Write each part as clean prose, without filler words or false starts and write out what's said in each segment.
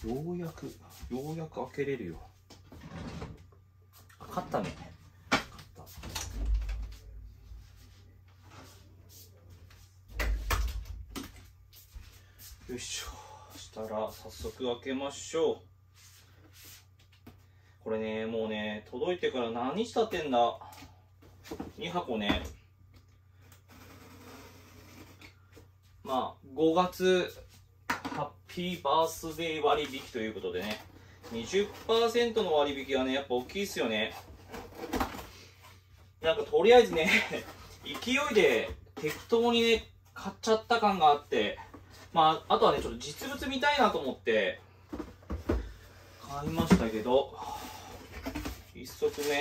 ようやく開けれるよ。買ったね。買った。よいしょ。したら早速開けましょう。これね、もうね、届いてから何日経ってんだ。2箱ね。まあ5月ハッピーバースデー割引ということでね、20% の割引はね、やっぱ大きいですよね。なんかとりあえずね勢いで適当にね買っちゃった感があって、まああとはね、ちょっと実物見たいなと思って買いましたけど、1足目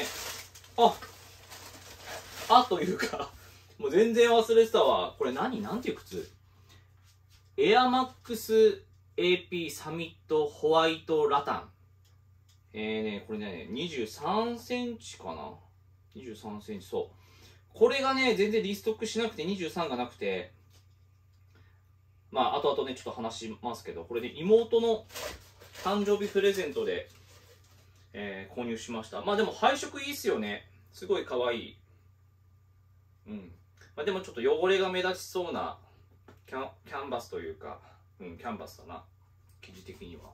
というかもう全然忘れてたわ。これなんていう靴？エアマックス AP サミットホワイトラタン。これね、23センチかな ?23 センチ、そう。これがね、全然リストックしなくて23がなくて、まあ、後々ね、ちょっと話しますけど、これで妹の誕生日プレゼントで、購入しました。まあでも配色いいっすよね。すごい可愛い。うん。まあでもちょっと汚れが目立ちそうなキャンバスというか、キャンバスだな。生地的には。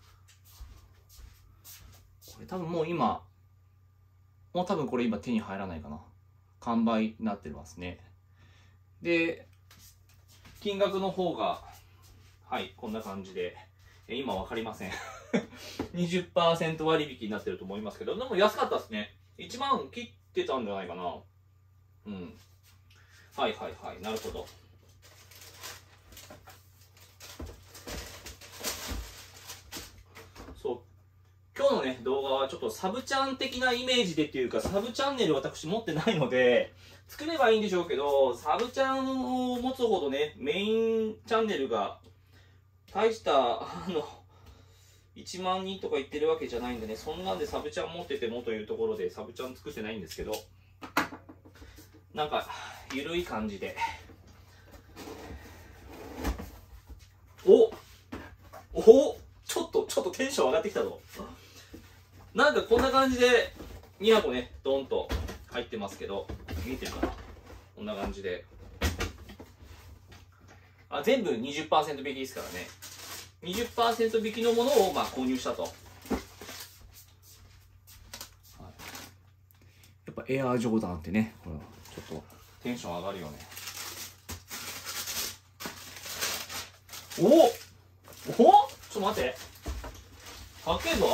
これ多分もう多分これ今手に入らないかな。完売になってますね。で、金額の方が、はい、こんな感じで、今わかりません。20% 割引になってると思いますけど、でも安かったですね。1万切ってたんじゃないかな。うん。はいはいはい、なるほど。そう。今日のね、動画はちょっとサブチャン的なイメージでっていうか、サブチャンネル私持ってないので、作ればいいんでしょうけど、サブチャンを持つほどね、メインチャンネルが、大した、1万人とか言ってるわけじゃないんでね、そんなんでサブチャン持っててもというところでサブチャン作ってないんですけど、なんか、ゆるい感じで。ちょっとテンション上がってきたぞ。なんかこんな感じで2箱ね、ドンと入ってますけど、見えてるかな？こんな感じで。全部 20% 引きですからね。20% 引きのものを購入したと。やっぱエアージョーダンってね、これちょっとテンション上がるよね。ちょっと待って。かっけえぞ。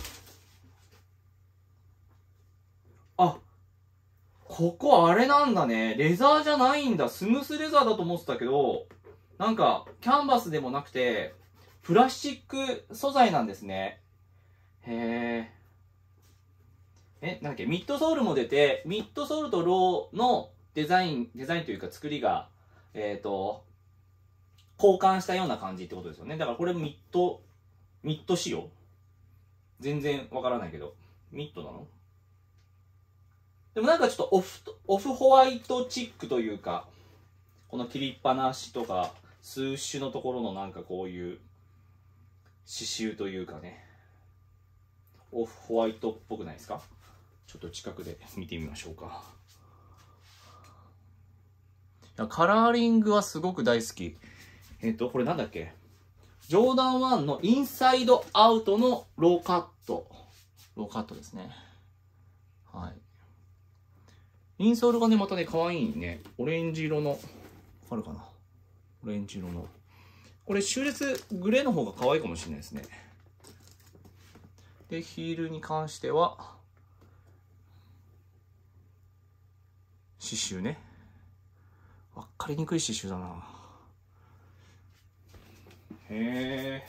ここあれなんだね。レザーじゃないんだ。スムースレザーだと思ってたけど、なんか、キャンバスでもなくて、プラスチック素材なんですね。へえ。なんだっけ、ミッドソールも出て、ミッドソールとローのデザインというか作りが、交換したような感じってことですよね。だからこれミッド仕様？全然わからないけど。ミッドなの？でもなんかちょっとオフホワイトチックというか、この切りっぱなしとか、スーッシュのところのなんかこういう刺繍というかね、オフホワイトっぽくないですか？ちょっと近くで見てみましょうか。カラーリングはすごく大好き。これなんだっけ？ジョーダン1のインサイドアウトのローカット。ローカットですね。はい。インソールがね、またね、可愛いね。オレンジ色の、わかるかな？オレンジ色の。これ、終列グレーの方が可愛いかもしれないですね。で、ヒールに関しては、刺繍ね。わかりにくい刺繍だな。へえ。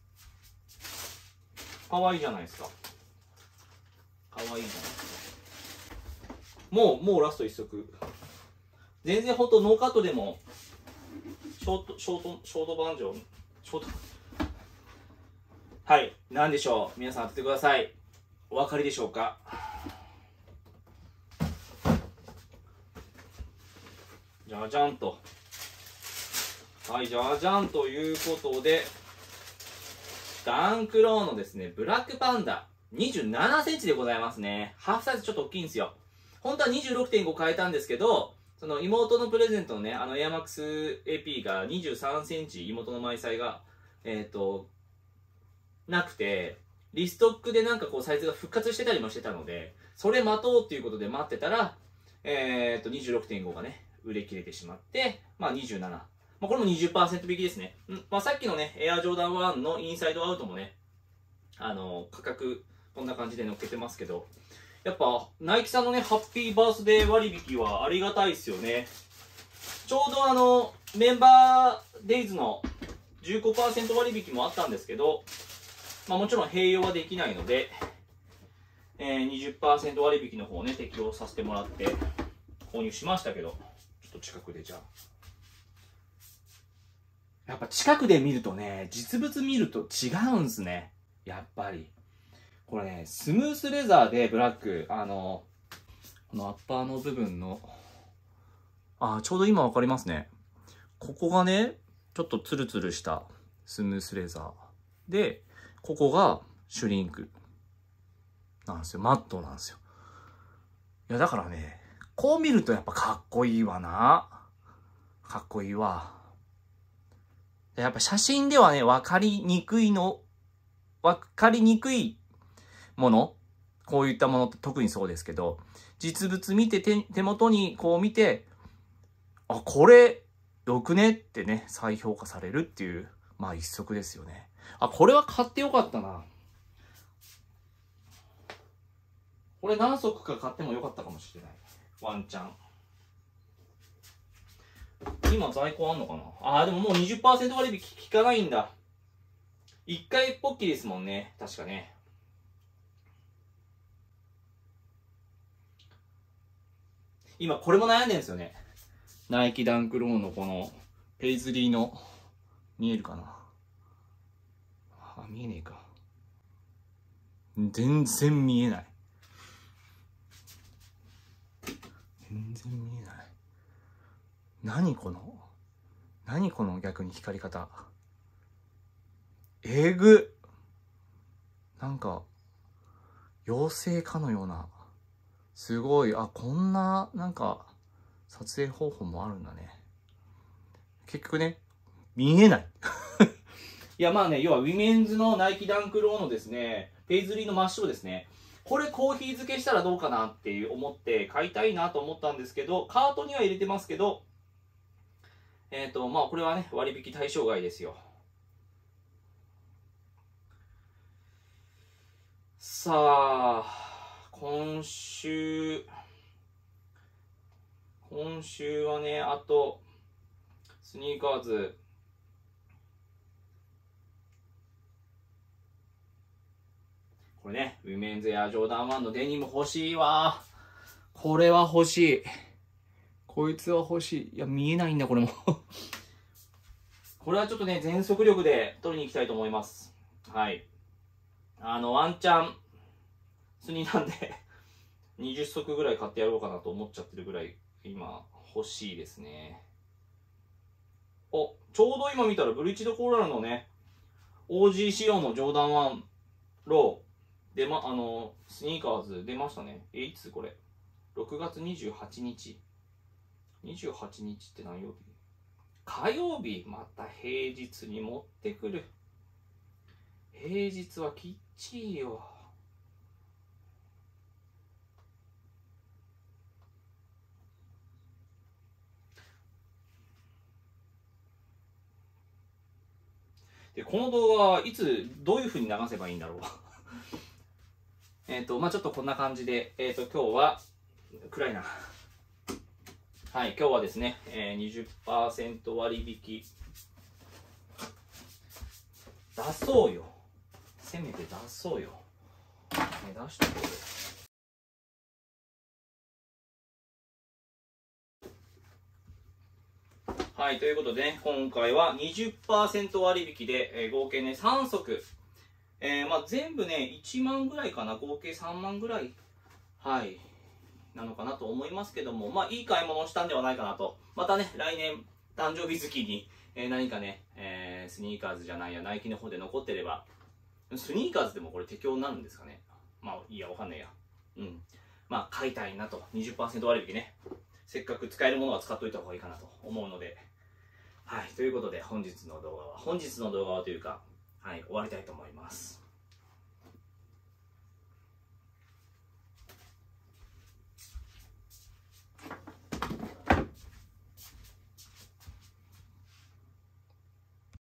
可愛いじゃないですか。可愛いじゃないですか。もうラスト1足。全然ほんとノーカットでも、ショートバージョン、はい、なんでしょう。皆さん当ててください。お分かりでしょうか？じゃじゃんと。はい、じゃじゃんということで、来ダンクローのですね、ブラックパンダ、27センチでございますね。ハーフサイズちょっと大きいんですよ。本当は 26.5 変えたんですけど、その妹のプレゼントのね、エアマックス AP が23センチ、妹のマイサイが、なくて、リストックでなんかこうサイズが復活してたりもしてたので、それ待とうっていうことで待ってたら、26.5 がね、売れ切れてしまって、まあ27。まあこれも 20% 引きですね。まあさっきのね、エアジョーダン1のインサイドアウトもね、価格、こんな感じで載っけてますけど、やっぱ、ナイキさんのね、ハッピーバースデー割引はありがたいですよね。ちょうどメンバーデイズの 15% 割引もあったんですけど、まあもちろん併用はできないので、20% 割引の方をね、適用させてもらって購入しましたけど、ちょっと近くでじゃあ。やっぱ近くで見るとね、実物見ると違うんすね。やっぱり。これね、スムースレザーでブラック、このアッパーの部分の、ちょうど今わかりますね。ここがね、ちょっとツルツルしたスムースレザー。で、ここがシュリンクなんですよ。マットなんですよ。いや、だからね、こう見るとやっぱかっこいいわな。かっこいいわ。やっぱ写真ではね、わかりにくいもの、こういったものって特にそうですけど、実物見て手元にこう見て、これよくねってね、再評価されるっていう、まあ一足ですよね。これは買ってよかったな。これ何足か買ってもよかったかもしれない。ワンチャン。今在庫あんのかな。でももう 20% 割引効かないんだ。1回ポッキリですもんね。確かね。今これも悩んでるんですよね。ナイキダンクローのこのペイズリーの、見えるかな。見えねえか。全然見えない。全然見えない。何この逆に光り方。えぐ。なんか、妖精かのような。すごい。こんな、なんか、撮影方法もあるんだね。結局ね、見えない。いや、まあね、要はウィメンズのナイキダンクローのですね、ペイズリーの真っ白ですね。これコーヒー漬けしたらどうかなって思って買いたいなと思ったんですけど、カートには入れてますけど、まあこれはね、割引対象外ですよ。さあ、今週はね、あと、スニーカーズ、これね、ウィメンズエアジョーダン1のデニム欲しいわ。これは欲しい。こいつは欲しい。いや、見えないんだ、これも。これはちょっとね、全速力で取りに行きたいと思います。はい。ワンチャン、スニーなんで、20足ぐらい買ってやろうかなと思っちゃってるぐらい、今、欲しいですね。ちょうど今見たら、ブリッジドコーラルのね、OG 仕様のジョーダン1ロー、スニーカーズ出ましたね。いつこれ ?6 月28日。28日って何曜日？火曜日。また平日に持ってくる。平日はきっちりよ。で、この動画はいつ、どういう風に流せばいいんだろう。まあちょっとこんな感じで、今日は、暗いな。はい、今日はですね、20% 割引。出そうよ。せめて出そうよ。出しとこうよ。はい、ということでね、今回は 20% 割引で、合計ね、3足。まあ全部ね、1万ぐらいかな。合計3万ぐらい。はい。なのかなと思いますけども、まあいい買い物をしたんではないかなと。またね、来年、誕生日月に、何かね、スニーカーズじゃないや、ナイキの方で残ってれば、 スニーカーズでもこれ適用になるんですかね。まあいいや、わかんないや。うん。まあ買いたいなと。20% 割引ね。せっかく使えるものは使っといた方がいいかなと思うので。はい。ということで本日の動画はというか、はい、終わりたいと思います。